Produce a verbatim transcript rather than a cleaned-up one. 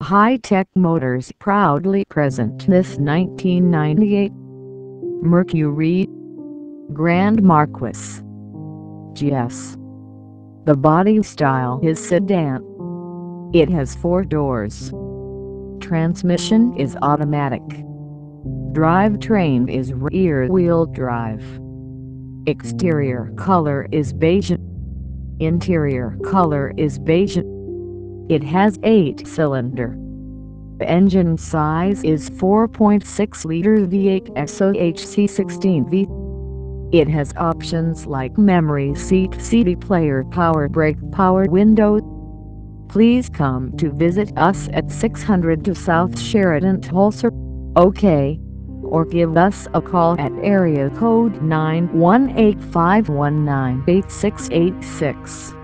High-Tech Motors proudly present this nineteen ninety-eight Mercury Grand Marquis G S. The body style is sedan. It has four doors. Transmission is automatic. Drivetrain is rear-wheel drive. Exterior color is beige. Interior color is beige. It has eight-cylinder. The engine size is four point six liter V eight X O H C sixteen V. It has options like memory seat, C D player, power brake, power window. Please come to visit us at six hundred two South Sheridan Tulsa, O K, or give us a call at area code nine one eight, five one nine, eight six eight six.